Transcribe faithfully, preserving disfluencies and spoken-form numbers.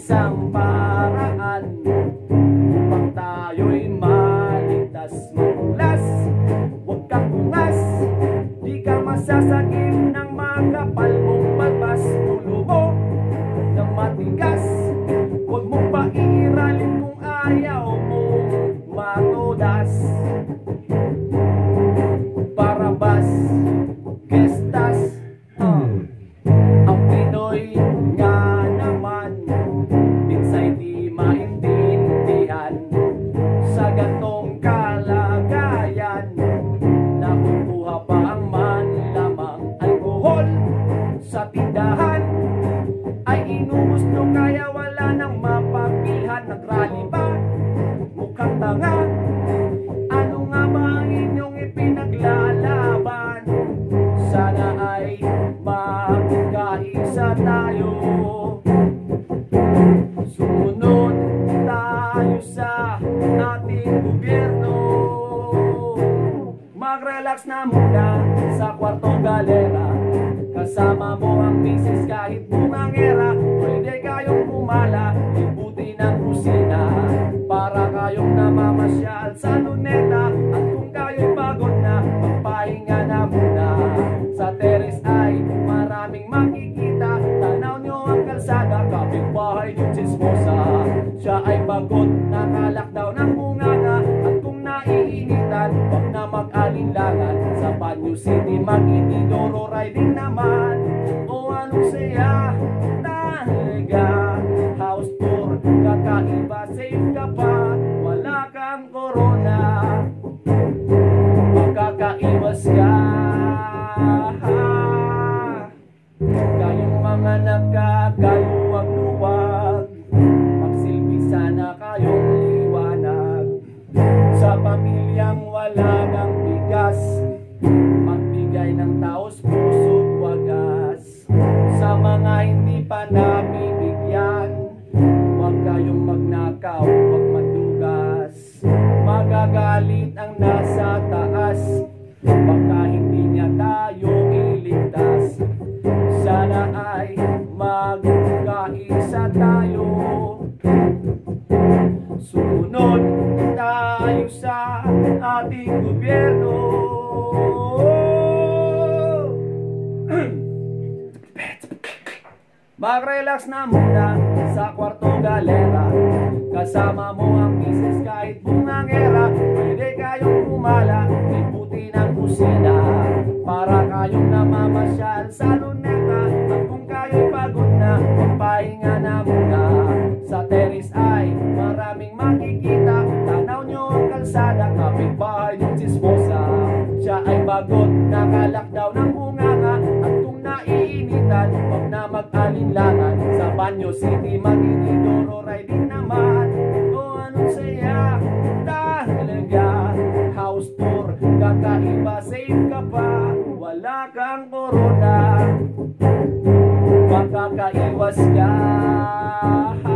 isang paraan upang tayo'y maligtas makulas. Huwag kang ungas, di ka masasakit ng makapal mong balbas. Ulo mo ng matigas, huwag mong paiiralin kung ayaw mo matudas. Barabas, gestas, uh. Ang Pinoy nga naman, minsa'y di maintindihan sa gantong kalagayan. Nakukuha pa ang manlamang alkohol sa tindahan, ay inubos nyo kaya wala nang mapagbilhan. Nagrally ba? Mukhang tanga. Ano nga ba ang inyong ipinaglalaban? Sana ay magkaisa tayo. Sumunod tayo sa ating gobyerno. Mag-relax na muna sa kwartong galera, kasama mo ang misis kahit bungangera. Pwede kayong pumala, ibuti ng kusina, para kayong namamasyal sa luneta. At kung kayo'y pagod na, magpahinga na muna. Sa terrace ay maraming makikita, tanaw nyo ang kalsada, kapitbahay yung chismosa. Siya ay pagod, nakalakdaw ng bunganga. At kung naiinitan, wag na mag-alinlangan. Sa Baguio City, mag-Inidoro riding naman. O anong saya talaga, house tour, kakaiba, safe ka pa, wala kang corona, magkakaiwas ka. Kayong mga nagkakaluwag-luwag, magsilbi sana kayong liwanag. Sa pamilyang wala ng bigas, magbigay ng taos puso't wagas. Sa mga hindi pa nabibigyan, huwag kayong magnakaw, huwag madugas. Magagalit ang nasa taas, baka hindi niya tayo iligtas. Sana ay magkaisa tayo. Sumunod tayo sa ating gobyerno. Mag-relax na muna sa kwartong galera, kasama mo ang misis kahit bungangera. Pwede kayong pumala, ibuti ng kusina, para kayong namamasyal sa luneta. At kung kayo'y pagod na, magpahinga na muna. Sa terrace ay maraming makikita, tanaw nyo ang kalsada, kapitbahay yung chismosa. Siya ay pagod, nakalakdaw ng bunganga. At kung naiinitan, wag na mag-alinlangan. Sa Baguio City, mag-Inidoro riding naman. O anong saya talaga, house tour, kakaiba, safe ka pa, wala kang corona, makakaiwas ka.